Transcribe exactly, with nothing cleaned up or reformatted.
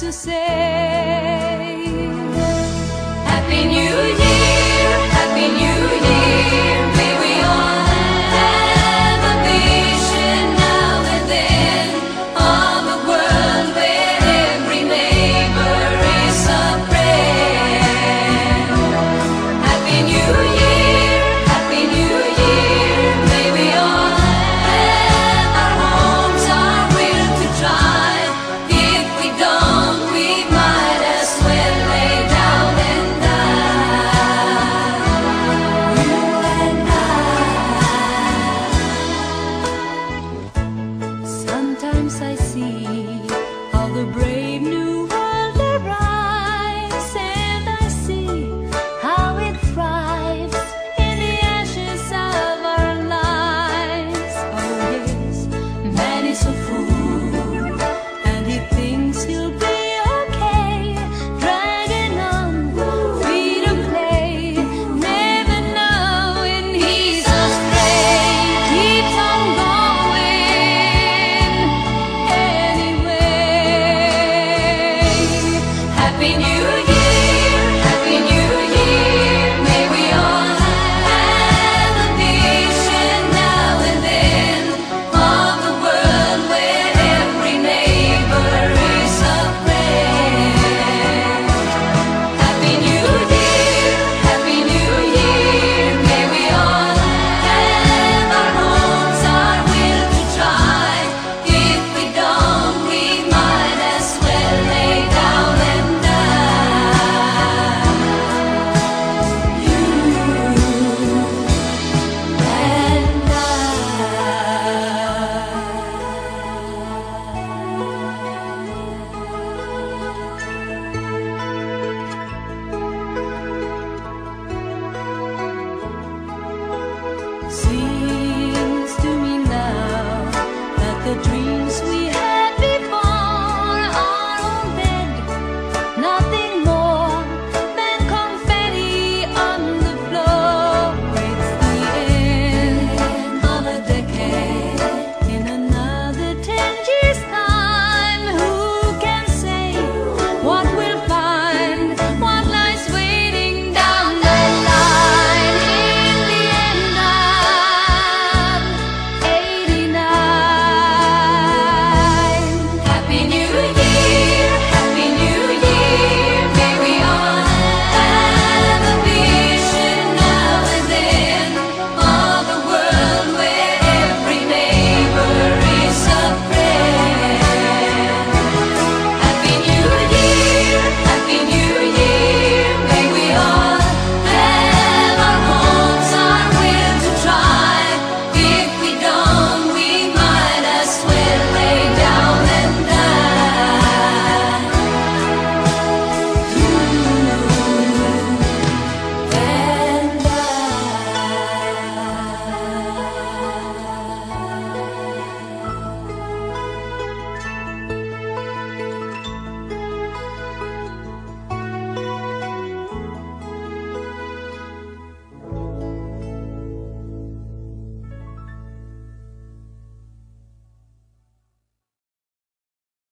to say Happy New Year, Happy New Year. May we all have a vision now and then of a world where every neighbor is a friend. Happy New Year, Happy New Year. May we all have our homes, our will to try. If we don't, we might as well lay down and die. You and I. Sometimes I see how the brave new world arrives, and I see how it thrives in the ashes of our lives. Oh yes, man is a fool, and he thinks he'll be okay, dragging on, free to play, never knowing he's astray. Keeps on going anyway. Happy New Year, Happy New Year. May we all have a vision now and then of a world where every neighbor is a friend. Happy New Year, Happy New Year. May we all have our homes, our will to try. If we don't, we might as well lay down and die. You and I. Seems to me now that the dream